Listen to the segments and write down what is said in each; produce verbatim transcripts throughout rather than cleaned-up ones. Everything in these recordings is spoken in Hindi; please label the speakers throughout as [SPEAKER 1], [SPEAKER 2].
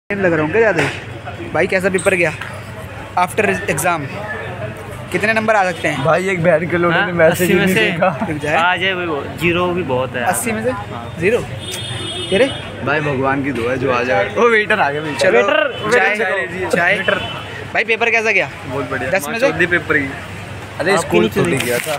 [SPEAKER 1] लग रहा हूँ क्या ज़्यादा ही। भाई कैसा पेपर गया आफ्टर एग्ज़ाम? कितने नंबर आ सकते हैं भाई? एक बहन के लोगों ने मैसेज में से
[SPEAKER 2] आ जाए वो जीरो भी बहुत है।
[SPEAKER 1] अस्सी में से जीरो तेरे
[SPEAKER 3] भाई भगवान की दुआ है जो आ जाए। ओ वेटर आ गया।
[SPEAKER 1] चलो चाय चाय। भाई पेपर कैसा गया?
[SPEAKER 3] बहुत बढ़िया।
[SPEAKER 1] दस में से
[SPEAKER 3] पेपर की अरे स्कूल छूट गया था।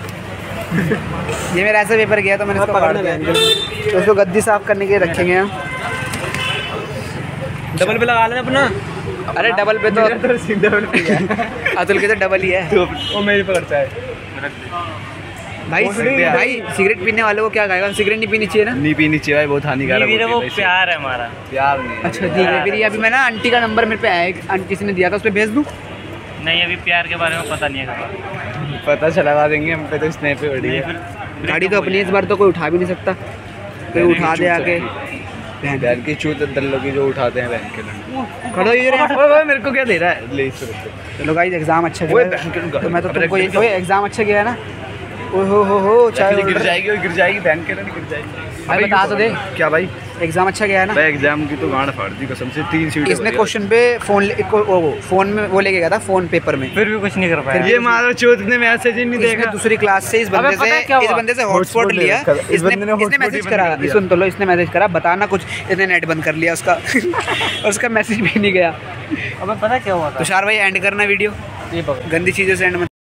[SPEAKER 1] ये मेरा ऐसा पेपर गया तो मैंने इसको पकड़ लिया। तो उसको गद्दी साफ करने के लिए रखेंगे यहाँ।
[SPEAKER 2] डबल पे लगा लेना अपना।
[SPEAKER 1] अरे डबल पे तो अतुल के तो डबल ही है।
[SPEAKER 3] वो मेरी पकड़ता है
[SPEAKER 1] भाई। भाई सिगरेट पीने वालों को क्या खाएगा? सिगरेट नहीं पीनी चाहिए ना?
[SPEAKER 3] नहीं पीनी चाहिए भाई, बहुत हानिकारक होती है।
[SPEAKER 2] वो प्यार है हमारा।
[SPEAKER 3] प्यार नहीं।
[SPEAKER 1] अच्छा ठीक है। फिर अभी मैं ना आंटी का नंबर मेरे पे आया, एक आंटी किसी ने दिया था, उस पर भेज दूँ?
[SPEAKER 2] नहीं अभी प्यार के बारे में पता नहीं है।
[SPEAKER 3] पता चला देंगे हम पे तो स्नैप पे बढ़ी है।
[SPEAKER 1] गाड़ी तो अपनी इस बार तो कोई उठा भी नहीं सकता, कोई उठा दे आके।
[SPEAKER 3] बहन की चूत दल्लों की जो उठाते हैं बहन के लोग।
[SPEAKER 1] खड़ो ये
[SPEAKER 3] मेरे को क्या दे रहा है? ले
[SPEAKER 1] चलो गाइस एग्जाम अच्छा गया तो मैं तो तुमको ये एग्जाम अच्छा गया है ना? ओ हो हो हो चाहे
[SPEAKER 3] गिर जाएगी गिर जाएगी बहन के नहीं गिर जाएगी।
[SPEAKER 1] भाई बता तो दे
[SPEAKER 3] क्या भाई
[SPEAKER 1] एग्जाम अच्छा गया है ना?
[SPEAKER 3] भाई एग्जाम की तो गांड फाड़ दी कसम से। तीन सीट
[SPEAKER 1] इसने क्वेश्चन पे फोन फोन में वो लेके गया था, फोन पेपर में,
[SPEAKER 2] फिर भी कुछ नहीं कर पाया।
[SPEAKER 3] ये मारो चौथ ने मैसेज ही नहीं देखा।
[SPEAKER 1] दूसरी क्लास से इस बंदे से इस बंदे से हॉटस्पॉट लिया। इसने इसने मैसेज करा, सुन तो लो, इसने मैसेज करा बताना कुछ, इसने नेट बंद कर लिया उसका और उसका मैसेज भी नहीं गया।
[SPEAKER 2] अब पता क्या हुआ था?
[SPEAKER 1] तुषार भाई एंड करना वीडियो, गंदी चीज़ों से एंड